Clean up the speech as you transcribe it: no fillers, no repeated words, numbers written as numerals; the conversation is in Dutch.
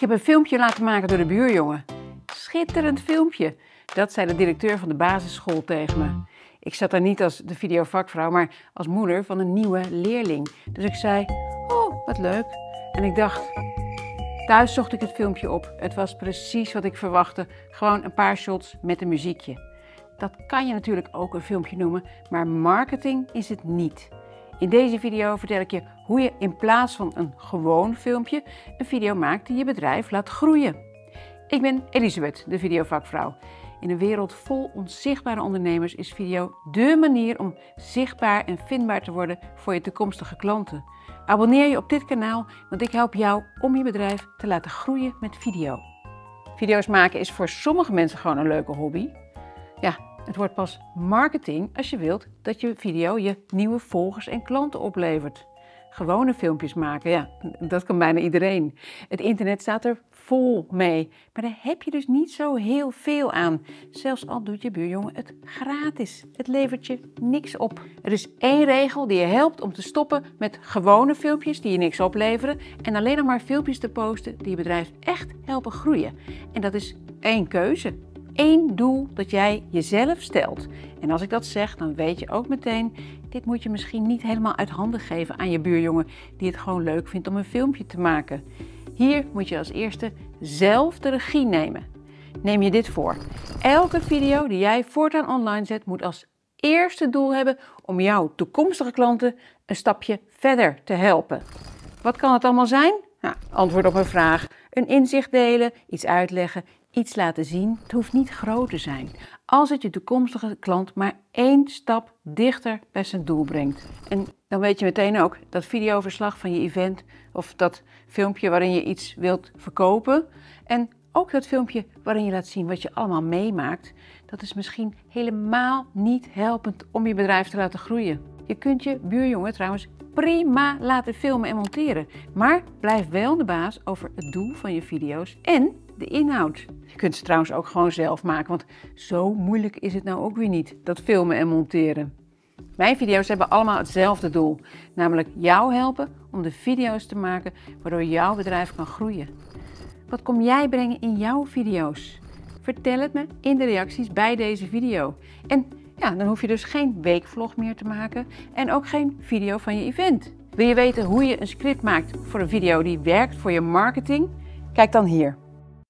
Ik heb een filmpje laten maken door de buurjongen. Schitterend filmpje. Dat zei de directeur van de basisschool tegen me. Ik zat daar niet als de videovakvrouw, maar als moeder van een nieuwe leerling. Dus ik zei, oh, wat leuk. En ik dacht, thuis zocht ik het filmpje op. Het was precies wat ik verwachtte. Gewoon een paar shots met een muziekje. Dat kan je natuurlijk ook een filmpje noemen, maar marketing is het niet. In deze video vertel ik je hoe je in plaats van een gewoon filmpje een video maakt die je bedrijf laat groeien. Ik ben Elisabeth, de videovakvrouw. In een wereld vol onzichtbare ondernemers is video dé manier om zichtbaar en vindbaar te worden voor je toekomstige klanten. Abonneer je op dit kanaal, want ik help jou om je bedrijf te laten groeien met video. Video's maken is voor sommige mensen gewoon een leuke hobby. Ja, het wordt pas marketing als je wilt dat je video je nieuwe volgers en klanten oplevert. Gewone filmpjes maken, ja, dat kan bijna iedereen. Het internet staat er vol mee, maar daar heb je dus niet zo heel veel aan. Zelfs al doet je buurjongen het gratis. Het levert je niks op. Er is één regel die je helpt om te stoppen met gewone filmpjes die je niks opleveren en alleen nog maar filmpjes te posten die je bedrijf echt helpen groeien. En dat is één keuze. Eén doel dat jij jezelf stelt. En als ik dat zeg, dan weet je ook meteen, dit moet je misschien niet helemaal uit handen geven aan je buurjongen die het gewoon leuk vindt om een filmpje te maken. Hier moet je als eerste zelf de regie nemen. Neem je dit voor. Elke video die jij voortaan online zet moet als eerste doel hebben om jouw toekomstige klanten een stapje verder te helpen. Wat kan het allemaal zijn? Nou, antwoord op een vraag, een inzicht delen, iets uitleggen, iets laten zien. Het hoeft niet groot te zijn. Als het je toekomstige klant maar één stap dichter bij zijn doel brengt. En dan weet je meteen ook dat videoverslag van je event of dat filmpje waarin je iets wilt verkopen en ook dat filmpje waarin je laat zien wat je allemaal meemaakt, dat is misschien helemaal niet helpend om je bedrijf te laten groeien. Je kunt je buurjongen trouwens prima laten filmen en monteren, maar blijf wel de baas over het doel van je video's en de inhoud. Je kunt ze trouwens ook gewoon zelf maken, want zo moeilijk is het nou ook weer niet, dat filmen en monteren. Mijn video's hebben allemaal hetzelfde doel, namelijk jou helpen om de video's te maken waardoor jouw bedrijf kan groeien. Wat kom jij brengen in jouw video's? Vertel het me in de reacties bij deze video. En ja, dan hoef je dus geen weekvlog meer te maken en ook geen video van je event. Wil je weten hoe je een script maakt voor een video die werkt voor je marketing? Kijk dan hier.